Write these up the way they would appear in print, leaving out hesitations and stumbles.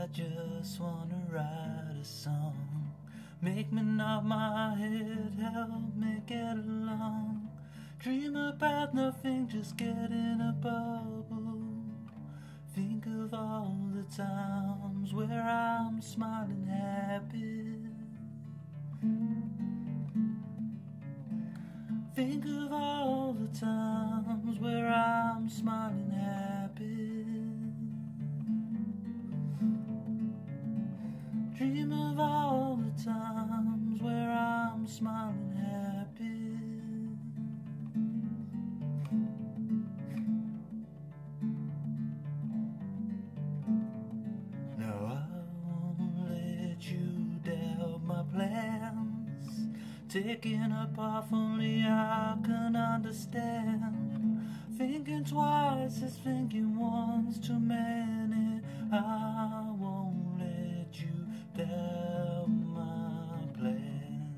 just wanna write a song. Make me nod my head, help me get along. Dream about nothing, just get in a bubble. Think of all the times where I'm smiling happy. Think of all the times where I'm smiling happy. Dream of all the times where I'm smiling happy. No, I won't let you doubt my plans. Taking a path only I can understand. Thinking twice is thinking once too many. I won't let you doubt my plans.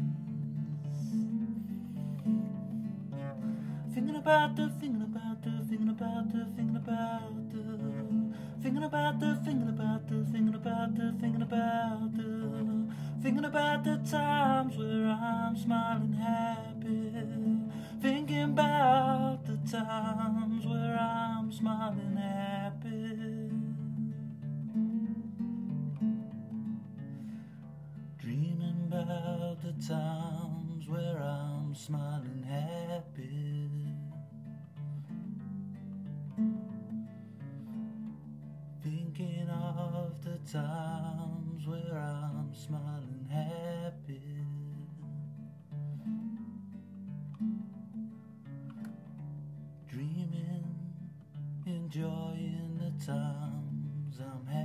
Thinking about the, thinking about the, thinking about the, thinking about the, thinking about the, thinking about the, thinking about the, thinking about the, thinking about the times where I'm smiling happy. Thinking about the times where I'm smiling happy. Dreaming about the times where I'm smiling happy. Thinking of the times where I'm smiling happy. Dreaming, enjoying the times I'm happy.